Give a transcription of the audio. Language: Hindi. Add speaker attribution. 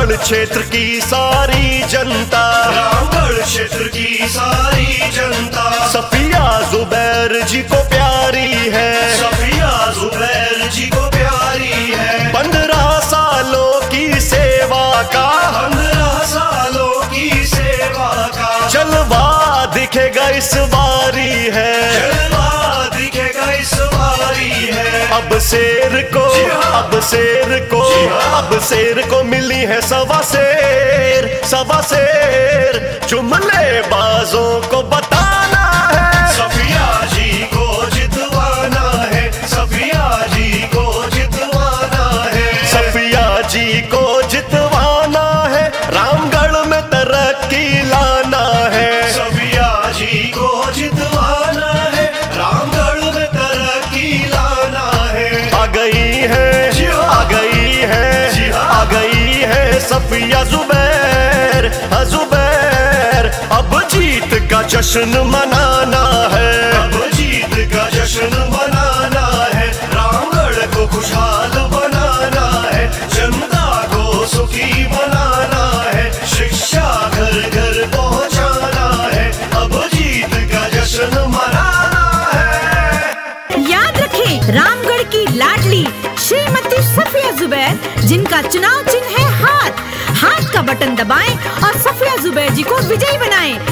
Speaker 1: रामगढ़ क्षेत्र की सारी जनता,
Speaker 2: रामगढ़ क्षेत्र की सारी जनता
Speaker 1: सफिया जुबैर जी को प्यारी है,
Speaker 2: सफिया जुबैर जी को प्यारी है।
Speaker 1: 15 सालों की सेवा का,
Speaker 2: 15 सालों की सेवा का
Speaker 1: जलवा दिखेगा इस बारी है,
Speaker 2: जलवा दिखेगा इस बारी है।
Speaker 1: अब शेर को, अब शेर को, अब शेर को मिली है सवा शेर, सवा शेर। जुमले बाजों को बताना है,
Speaker 2: सफिया जी को जितवाना है, सफिया जी को जितवाना है,
Speaker 1: सफिया जी को जितवाना है, रामगढ़ में तरक्की लाना है,
Speaker 2: सफिया जी को जितवाना है, रामगढ़ में तरक्की लाना है।
Speaker 1: आ गई है, आ गई है, आ गई है सफिया जुबैर, जुबैर। अब जीत का जश्न मनाना है,
Speaker 2: अब जीत का जश्न मनाना है, रामगढ़ को खुशहाल बनाना है, जनता को सुखी बनाना है, शिक्षा घर घर पहुंचाना है, अब जीत का जश्न मनाना है।
Speaker 3: याद रखें, रामगढ़ की लाडली श्रीमती सफिया जुबैर, जिनका चुनाव चिन्ह है हाथ, हाथ का बटन दबाएं और सफिया जुबैर जी को विजयी बनाएं।